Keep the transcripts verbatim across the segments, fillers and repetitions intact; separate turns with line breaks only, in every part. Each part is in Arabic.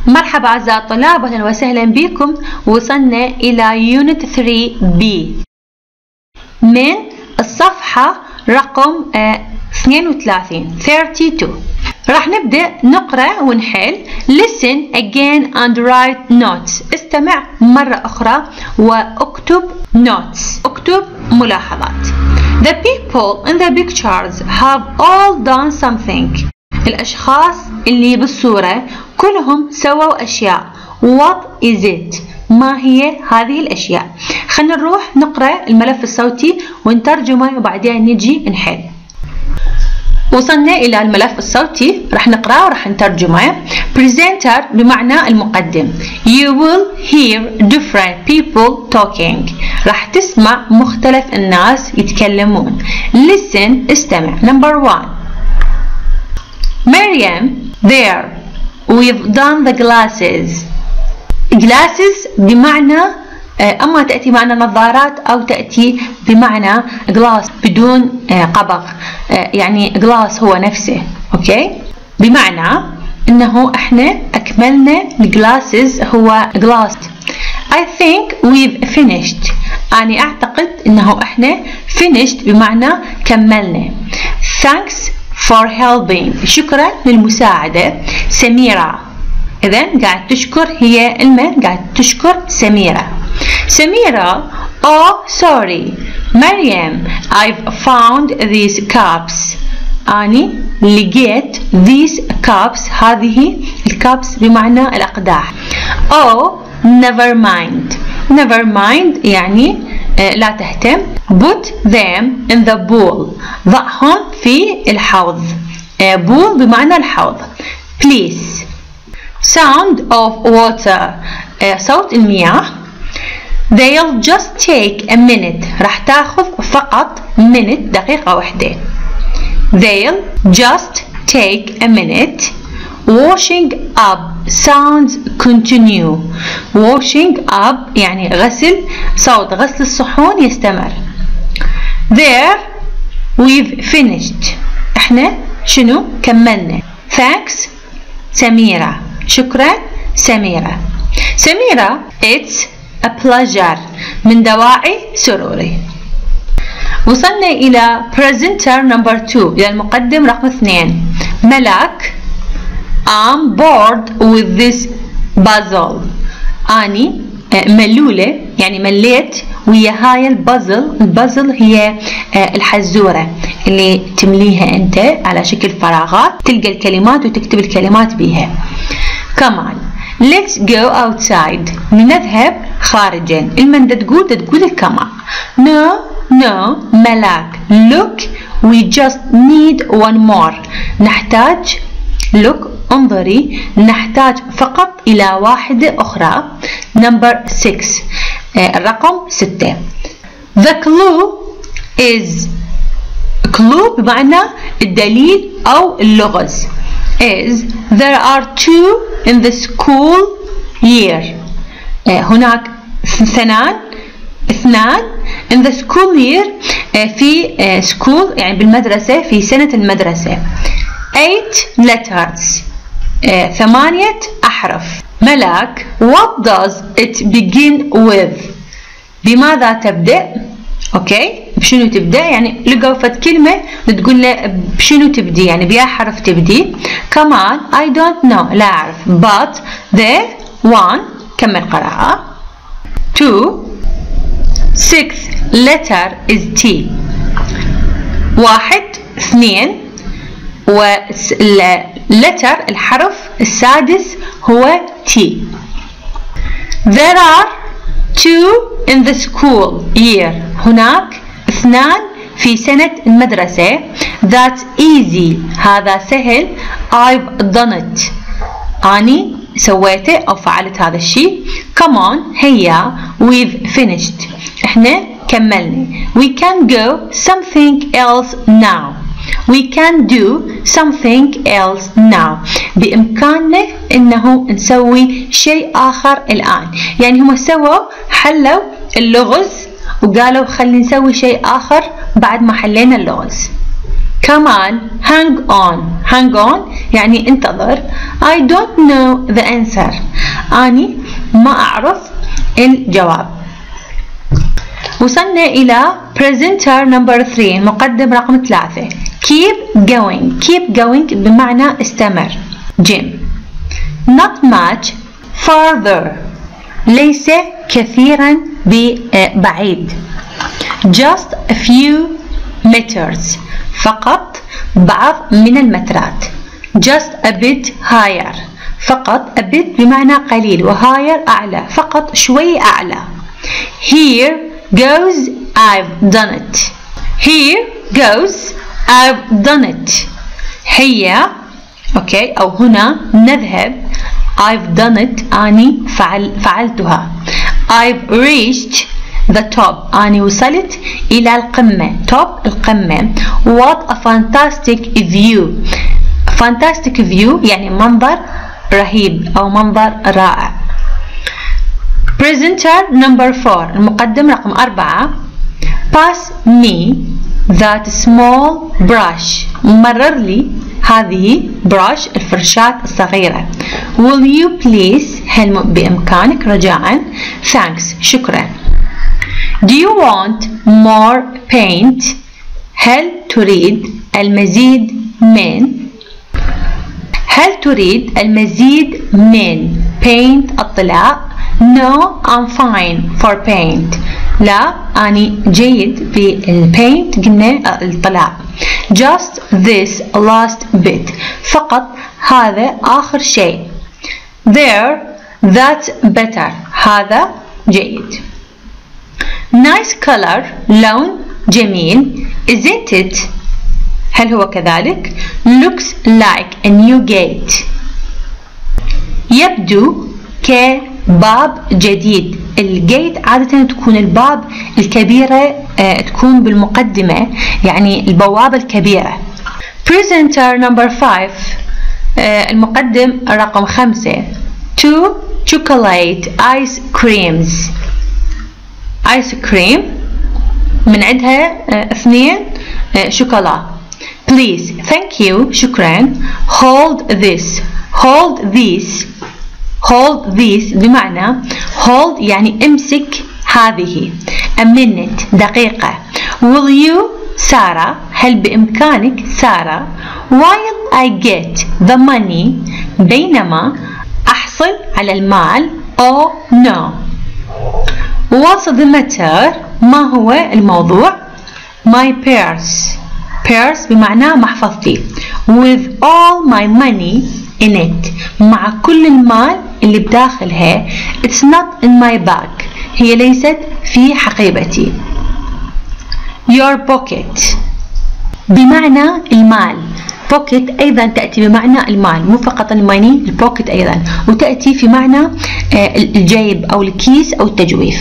مرحبا أعزائي الطلاب، أهلا وسهلا بكم. وصلنا إلى يونت ثري بي من الصفحة رقم اثنين وثلاثين ثلاثة وثلاثين. راح نبدأ نقرأ ونحل. Listen again and write notes. استمع مرة أخرى واكتب notes. اكتب ملاحظات. The people in the pictures have all done something. الأشخاص اللي بالصورة كلهم سووا أشياء. What is it? ما هي هذه الأشياء؟ خلينا نروح نقرأ الملف الصوتي ونترجمه وبعدين نجي نحل. وصلنا إلى الملف الصوتي، راح نقرأه وراح نترجمه. Presenter بمعنى المقدم. You will hear different people talking. راح تسمع مختلف الناس يتكلمون. Listen استمع. Number one. Maryam, there. We've done the glasses. Glasses بمعنى أما تأتي معنى نظارات أو تأتي بمعنى glass بدون قبض، يعني glass هو نفسه. أوكي، بمعنى إنه إحنا أكملنا الجلاسز هو glass. I think we've finished. أنا أعتقد إنه إحنا finished بمعنى كملنا. Thanks for helping. شكرا للمساعدة. سميرة، إذن قاعد تشكر هي المن قاعد تشكر سميرة. سميرة oh sorry Maryam I've found these cups. أني لقيت these cups. هذه الكابس بمعنى الأقداح. oh never mind. never mind يعني آه لا تهتم. put them in the bowl. ضعهم في الحوض. آه bowl بمعنى الحوض. please. sound of water. آه صوت المياه. they'll just take a minute. راح تاخذ فقط minute دقيقة واحدة. they'll just take a minute. washing up sounds continue. washing up يعني غسل، صوت غسل الصحون يستمر. there we've finished. احنا شنو كملنا. thanks سميرة. شكرا سميرة. سميرة it's a pleasure. من دواعي سروري. وصلنا إلى presenter number two، إلى المقدم رقم اثنين. ملاك I'm bored with this puzzle. أني ملولة يعني مليت ويا هاي البازل. البازل هي الحزورة اللي تمليها أنت على شكل فراغات، تلقى الكلمات وتكتب الكلمات بيها. كمان let's go outside. نذهب خارجا. المن تقول تقول كمان. no no ملاك look we just need one more. نحتاج look انظري نحتاج فقط إلى واحدة أخرى. number six الرقم ستة. the clue is. clue بمعنى الدليل أو اللغز. is there are two in the school year. هناك اثنان اثنان in the school year في school يعني بالمدرسة في سنة المدرسة. eight letters ثمانية أحرف. ملاك what does it begin with. بماذا تبدأ؟ اوكي بشنو تبدأ يعني لقوا فد كلمة تقول له بشنو تبدي يعني بيا حرف تبدي. كمان I don't know لا أعرف. but the one كمل قراءة. two sixth letter is T. واحد اثنين والletter الحرف السادس هو T. there are two in the school year. هناك اثنان في سنة المدرسة. that's easy هذا سهل. I've done it أني سويته أو فعلت هذا الشيء. come on هيا we've finished احنا كملنا. we can go something else now. we can do something else now. بإمكاننا إنه نسوي شيء آخر الآن. يعني هم سووا حلوا اللغز وقالوا خلي نسوي شيء آخر بعد ما حلينا اللغز. كمان hang on. hang on يعني انتظر. I don't know the answer. أني ما أعرف الجواب. وصلنا إلى presenter number three المقدم رقم ثلاثة. keep going. keep going بمعنى استمر. جيم. not much farther ليس كثيرا بعيد. just a few meters فقط بعض من المترات. just a bit higher فقط a bit بمعنى قليل و higher أعلى فقط شوي أعلى. here goes I've done it. here goes I've done it. هيا أوكي أو هنا نذهب. I've done it أني فعل فعلتها. I've reached the top أني وصلت إلى القمة. top القمة. What a fantastic view. fantastic view يعني منظر رهيب أو منظر رائع. presenter number four المقدم رقم أربعة. pass me that small brush مرر لي هذه brush الفرشاة الصغيرة. will you please هل بإمكانك رجاءً. thanks شكرا. do you want more paint هل تريد المزيد من هل تريد المزيد من paint الطلاء. no I'm fine for paint لا أني جيد بالpaint قلنا الطلاء. just this last bit فقط هذا آخر شيء. there that's better هذا جيد. nice color لون جميل. isn't it هل هو كذلك. looks like a new gate يبدو كباب جديد. الجيت عادة تكون الباب الكبيرة آه تكون بالمقدمة يعني البوابة الكبيرة. presenter number five آه المقدم رقم خمسة. two chocolate ice creams. ice cream من عندها آه اثنين آه شوكولا. please thank you شكرا. hold this hold these hold these بمعنى hold يعني امسك هذه. a minute دقيقة. will you سارة هل بإمكانك سارة. while I get the money بينما أحصل على المال. oh no. what's the matter ما هو الموضوع. my purse purse بمعنى محفظتي. with all my money in it مع كل المال اللي بداخلها. it's not in my bag هي ليست في حقيبتي. your pocket بمعنى المال. pocket أيضا تأتي بمعنى المال مو فقط الماني البوكيت أيضا وتأتي في معنى الجيب أو الكيس أو التجويف.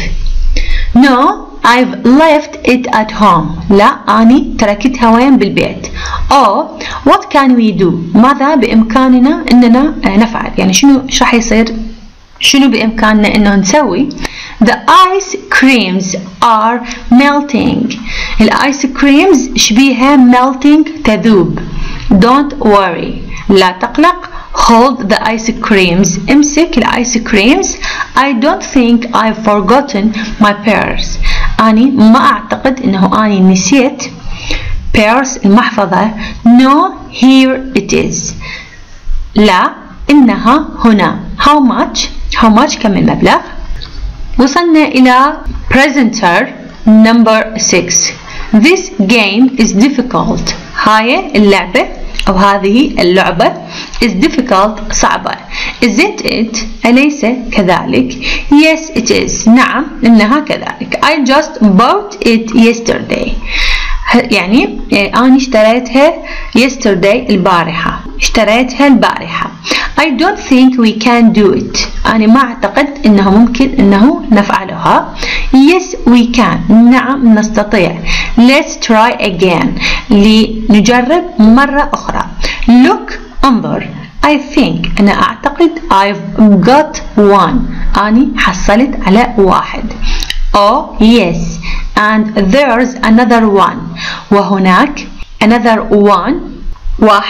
no I've left it at home لا أني تركتها وين بالبيت. oh what can we do ماذا بإمكاننا أننا نفعل يعني شنو ايش راح يصير شنو بإمكاننا أنه نسوي. the ice creams are melting الآيس كريمز شبيها melting تذوب. don't worry لا تقلق. hold the ice creams امسك الآيس كريمز. I don't think I've forgotten my purse أني ما أعتقد أنه أني نسيت purse المحفظة. no here it is لا إنها هنا. how much how much كم المبلغ. وصلنا إلى presenter number six. this game is difficult هاي اللعبة أو هذه اللعبة is difficult صعبة. isn't it أليس كذلك. yes it is نعم إنها كذلك. I just bought it yesterday يعني أنا اشتريتها yesterday البارحة اشتريتها البارحة. I don't think we can do it أنا ما أعتقد إنه ممكن إنه نفعلها. yes we can نعم نستطيع. let's try again لنجرب مرة أخرى. look انظر. I think أنا أعتقد I've got one أنا حصلت على واحد. oh yes and there's another one وهناك another one واحد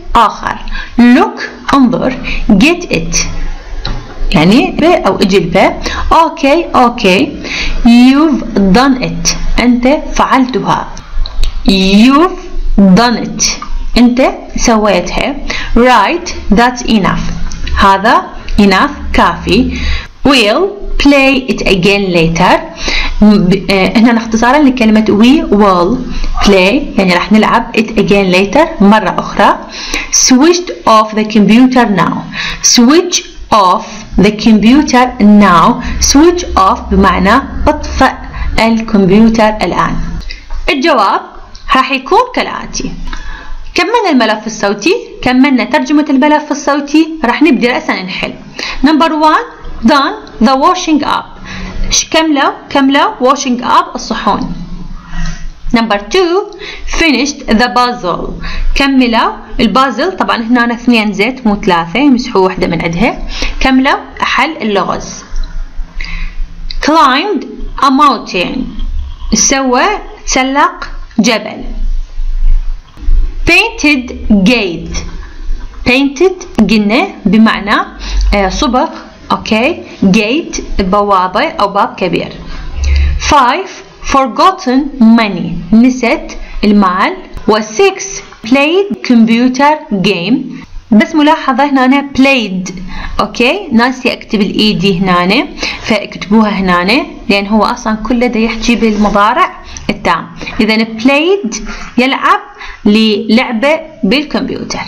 آخر. look انظر. get it يعني ب أو اجي ب. اوكي اوكي. you've done it أنت فعلتها. you've done it أنت سويتها. right that's enough هذا enough كافي. we'll play it again later هنا اختصارا لكلمة we will play يعني راح نلعب it again later مرة أخرى. switched off the computer now. switch off the computer now. switch off بمعنى اطفأ الكمبيوتر الآن. الجواب راح يكون كالآتي. كملنا الملف الصوتي، كملنا ترجمة الملف الصوتي، راح نبدي رأسا نحل. نمبر واحد done the washing up كملوا كملوا washing up الصحون. نمبر اثنين finished the puzzle كملوا البازل. طبعا هنا أنا اثنين زيت مو ثلاثة يمسحوا واحدة من عندها. كملوا حل اللغز. climbed a mountain سوى تسلق جبل. painted gate painted قلنا بمعنى صبغ. اوكي. gate بوابة او باب كبير. five forgotten money نسيت المال. و six played computer game بس ملاحظة هنا played اوكي ناسي اكتب الاي دي هنا فاكتبوها هنا لان هو اصلا كله دا يحكي بالمضارع التام. اذا played يلعب للعبة بالكمبيوتر.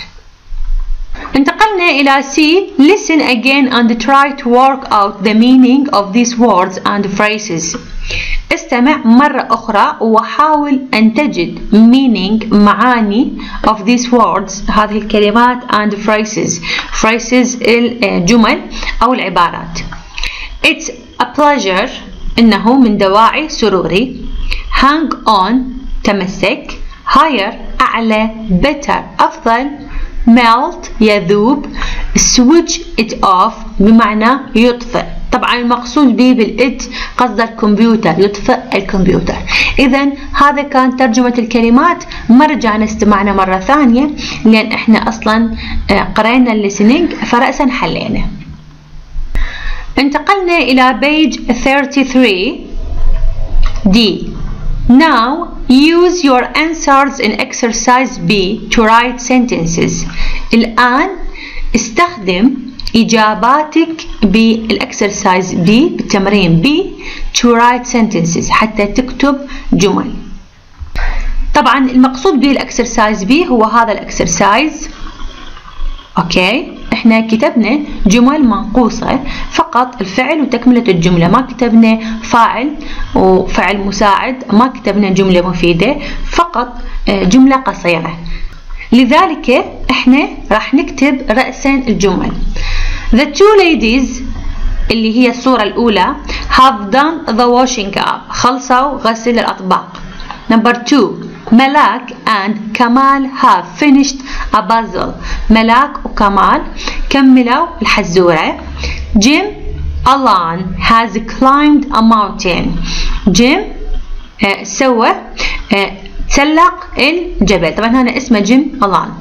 انتقلنا إلى C. listen again and try to work out the meaning of these words and phrases. استمع مرة أخرى وحاول أن تجد meaning معاني of these words هذه الكلمات and phrases. phrases الجمل أو العبارات. It's a pleasure إنه من دواعي سروري. hang on تمسك. higher أعلى. better أفضل. melt يذوب. switch it off بمعنى يطفئ. طبعا المقصود به بالإت قصد الكمبيوتر يطفئ الكمبيوتر. إذا هذا كان ترجمة الكلمات. مرجع نستمعنا مرة ثانية لأن إحنا أصلا قرأنا الليسنينج فرأسا حلينا. انتقلنا إلى page thirty-three D. Now use your answers in exercise B to write sentences. الآن استخدم إجاباتك بالإكسرسايز B بالتمرين B to write sentences حتى تكتب جمل. طبعا المقصود بالإكسرسايز B هو هذا الإكسرسايز. اوكي احنا كتبنا جمل منقوصة فقط الفعل وتكملة الجملة ما كتبنا فاعل وفعل مساعد ما كتبنا جملة مفيدة فقط جملة قصيرة. لذلك احنا راح نكتب رأسا الجمل. The two ladies اللي هي الصورة الأولى have done the washing up خلصوا غسل الأطباق. Number two ملاك and كمال have finished a puzzle ملاك وكمال كملوا الحزورة. Jim Alan has climbed a mountain Jim آه سوى آه تسلق الجبل. طبعا هنا اسمه جيم ألان.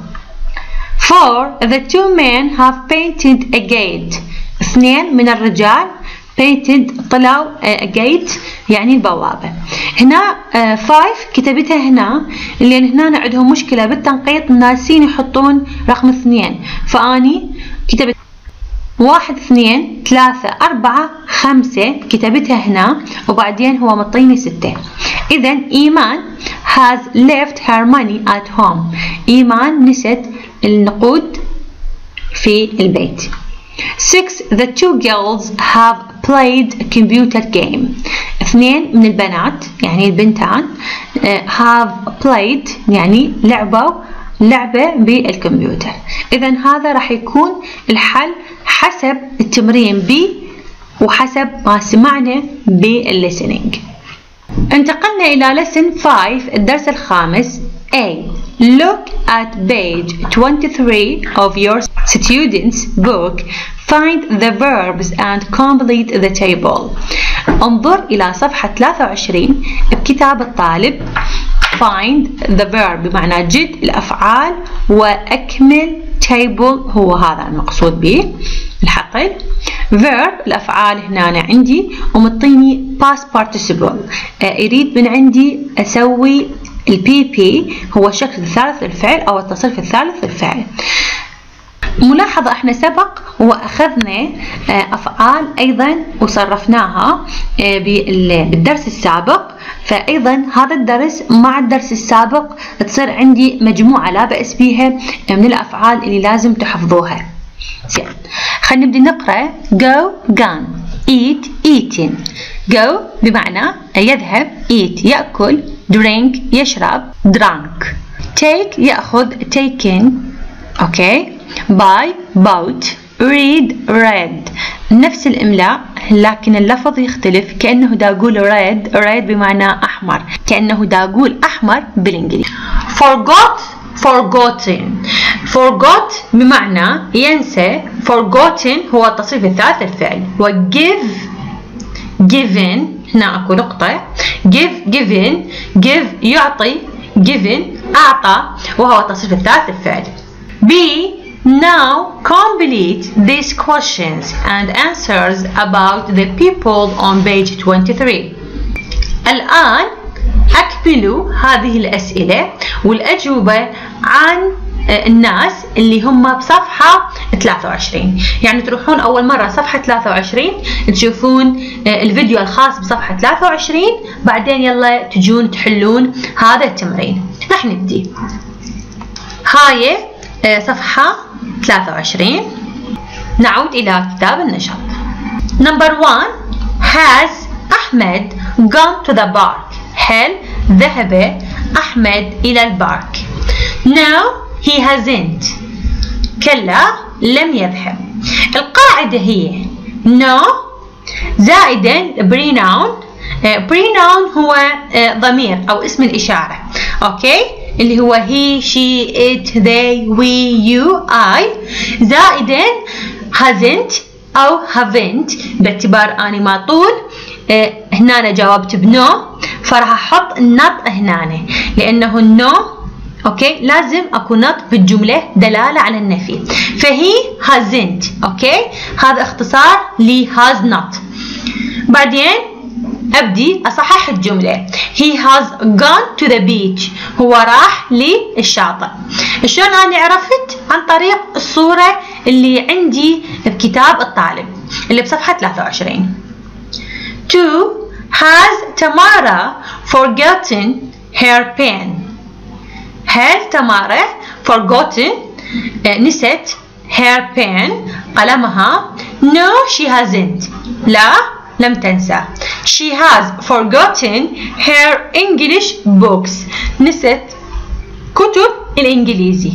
four the two men have painted a gate اثنين من الرجال painted طلعوا a gate يعني البوابة. هنا five كتبتها هنا لأن هنا عندهم مشكلة بالتنقيط ناسين يحطون رقم اثنين فأني كتبت واحد اثنين ثلاثة أربعة خمسة كتبتها هنا وبعدين هو مطيني ستة. إذا إيمان has left her money at home إيمان نسيت النقود في البيت. six the two girls have played a computer game اثنين من البنات يعني البنتان have played يعني لعبوا لعبة بالكمبيوتر. إذا هذا راح يكون الحل حسب التمرين B وحسب ما سمعنا بالlistening. انتقلنا إلى lesson five الدرس الخامس. A. Look at page twenty-three of your student's book. Find the verbs and complete the table. انظر إلى صفحة ثلاثة وعشرين بكتاب الطالب find the verb بمعنى جد الأفعال وأكمل table هو هذا المقصود به الحقل. verb الأفعال هنا أنا عندي ومعطيني past participle يريد من عندي أسوي البي بي هو الشكل الثالث للفعل أو التصريف الثالث للفعل. ملاحظة احنا سبق وأخذنا أفعال أيضا وصرفناها بالدرس السابق، فأيضا هذا الدرس مع الدرس السابق تصير عندي مجموعة لا بأس بيها من الأفعال اللي لازم تحفظوها. زين خلينا نبدأ نقرأ. go gone، eat eating. go بمعنى يذهب، eat يأكل، drink يشرب drunk، take يأخذ taken، أوكي، buy bought، read read. نفس الإملاء لكن اللفظ يختلف، كأنه دا أقول red red بمعنى أحمر، كأنه دا أقول أحمر بالإنجليزي. forgot forgotten forgot بمعنى ينسى، forgotten هو التصريف الثالث للفعل. و give given هنا أكو نقطة، give given give يعطي، given أعطى وهو التصريف الثالث للفعل. B now complete these questions and answers about the people on page twenty-three. الآن أكملوا هذه الأسئلة والأجوبة عن الناس اللي هم بصفحة ثلاثة وعشرين. يعني تروحون أول مرة صفحة ثلاثة وعشرين تشوفون الفيديو الخاص بصفحة ثلاثة وعشرين، بعدين يلا تجون تحلون هذا التمرين. راح نبدي. هاي صفحة ثلاثة وعشرين. نعود إلى كتاب النشاط. Number one. Has أحمد gone to the park؟ هل ذهب أحمد إلى البارك؟ No he hasn't. كلا لم يذهب. القاعدة هي no زائدا pronoun. pronoun هو ضمير أو اسم الإشارة، أوكي، اللي هو he she it they we you I، زائدا hasn't أو haven't باعتبار أني ما طول هنا أنا جاوبت بنو فراح أحط النط هنا لأنه النو أوكي لازم أكون نط بالجملة دلالة على النفي، فهي hasn't. أوكي هذا اختصار ل has not. بعدين أبدي أصحح الجملة. he has gone to the beach. هو راح للشاطئ. شلون أنا عرفت؟ عن طريق الصورة اللي عندي بكتاب الطالب اللي بصفحة ثلاثة وعشرين. two. Has Tamara forgotten her pen؟ هل تمارا forgotten نسيت her pen قلمها؟ no she hasn't. لا لم تنسى. she has forgotten her English books. نسيت كتب الإنجليزي.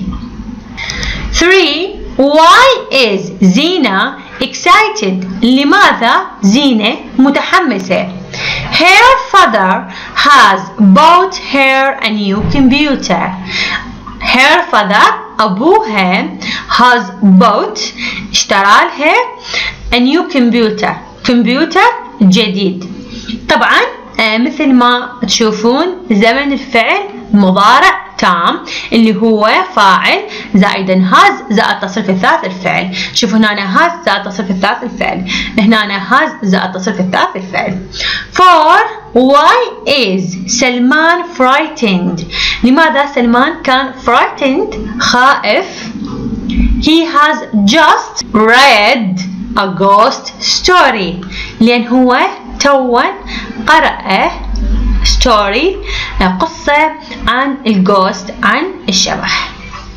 three. Why is زينة excited؟ لماذا زينة متحمسة؟ her father has bought her a new computer. her father أبوها has bought اشترى لها a new computer كمبيوتر جديد. طبعا آه مثل ما تشوفون زمن الفعل مضارع تام اللي هو فاعل زائدا هاز زائد التصريف الثالث الفعل. شوفوا هنا هاز زائد التصريف الثالث الفعل، هنا هاز زائد التصريف الثالث الفعل. four. Why is سلمان frightened؟ لماذا سلمان كان frightened خائف؟ he has just read a ghost story لأن هو توا قرأ story قصة عن الجوست عن الشبح.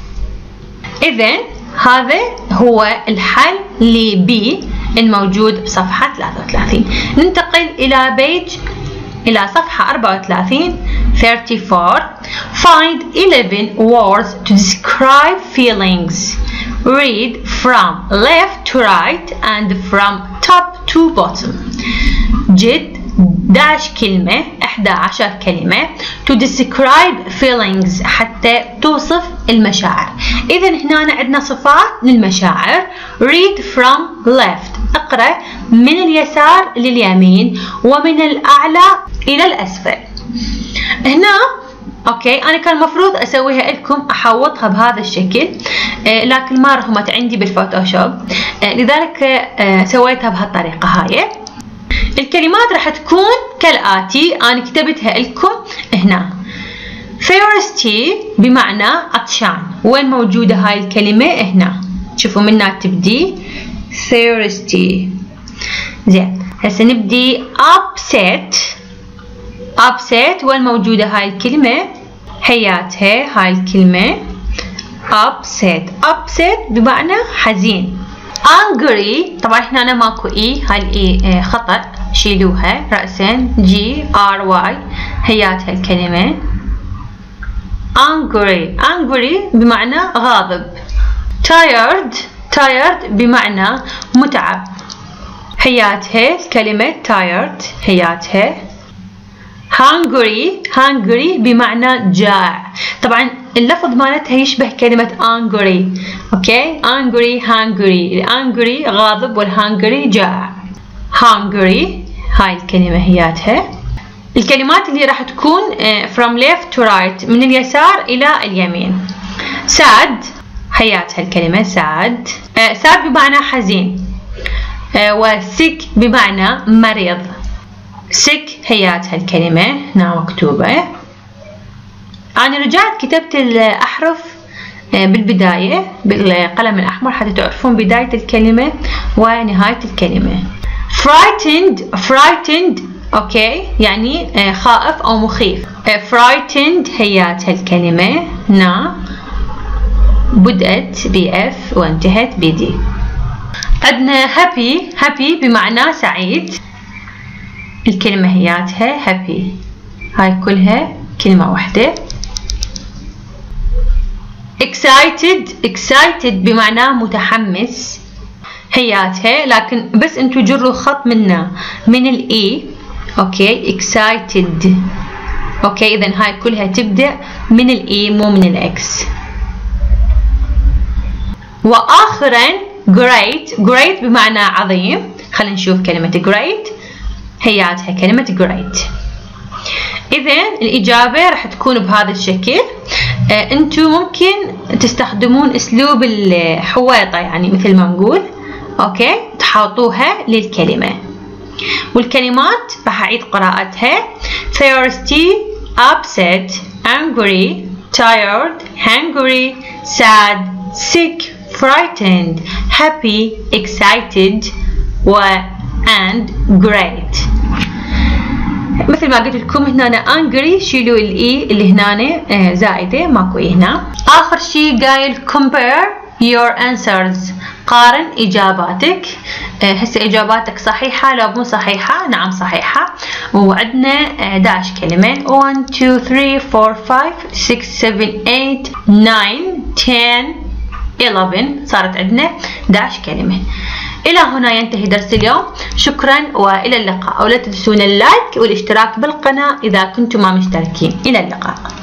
إذن هذا هو الحل ل B الموجود بصفحة ثلاثة وثلاثين. ننتقل إلى بيج إلى صفحة أربعة وثلاثين thirty-four. Find eleven words to describe feelings. Read from left to right and from top to bottom. جد داش كلمة إحدى عشر كلمة to describe feelings حتى توصف المشاعر. إذا هنا عندنا صفات للمشاعر. read from left اقرأ من اليسار لليمين ومن الأعلى إلى الأسفل. هنا اوكي انا كان المفروض اسويها لكم احوطها بهذا الشكل آه لكن ما رهمت عندي بالفوتوشوب آه لذلك آه سويتها بهالطريقه هاي. الكلمات راح تكون كالاتي، انا كتبتها لكم هنا. thirsty بمعنى عطشان، وين موجوده هاي الكلمه؟ هنا شوفوا منها تبدي thirsty. زين هسه نبدي upset. upset وين موجودة هاي الكلمة؟ حياتها هاي الكلمة upset. upset بمعنى حزين. angry طبعا هنا أنا ماكو اي، هاي الاي خطأ شيلوها رأسين جي ار واي حياتها الكلمة angry. angry بمعنى غاضب. tired tired بمعنى متعب، حياتها الكلمة tired حياتها. hungry hungry بمعنى جائع، طبعا اللفظ مالتها يشبه كلمة angry. اوكي angry hungry، angry غاضب والhungry جائع. hungry هاي الكلمة حياتها. الكلمات اللي راح تكون from left to right من اليسار إلى اليمين. sad حياتها الكلمة sad. sad بمعنى حزين. وsick بمعنى مريض. sick حياتها الكلمة هنا مكتوبة. أنا رجعت كتبت الأحرف بالبداية بالقلم الأحمر حتى تعرفون بداية الكلمة ونهاية الكلمة. frightened frightened أوكي يعني خائف أو مخيف. frightened حياتها الكلمة هنا بدأت بإف وانتهت بدي. عندنا happy happy بمعنى سعيد، الكلمة هياتها happy هاي كلها كلمة واحدة. excited excited بمعنى متحمس هياتها، لكن بس انتو جروا خط منا من الاي. اوكي excited اوكي اذا هاي كلها تبدأ من الاي مو من الاكس. واخرا great great بمعنى عظيم. خلينا نشوف كلمة great هياتها كلمة great. إذا الإجابة راح تكون بهذا الشكل. آه أنتم ممكن تستخدمون أسلوب الحويطة يعني مثل ما نقول أوكي تحاطوها للكلمة. والكلمات راح أعيد قراءتها thirsty upset angry tired hungry sad sick frightened happy excited و and great. مثل ما قلت لكم هنا أنا angry شيلوا الاي اللي هنا زائده ماكو اي هنا. اخر شيء قايل compare your answers قارن اجاباتك. هسه اجاباتك صحيحه لو مو صحيحه؟ نعم صحيحه. وعندنا أحد عشر كلمه واحد اثنين ثلاثة أربعة خمسة ستة سبعة ثمانية تسعة عشرة إحدى عشر صارت عندنا أحد عشر كلمه. إلى هنا ينتهي درس اليوم. شكرا وإلى اللقاء. ولا تنسون اللايك والاشتراك بالقناة إذا كنتم ما مشتركين. إلى اللقاء.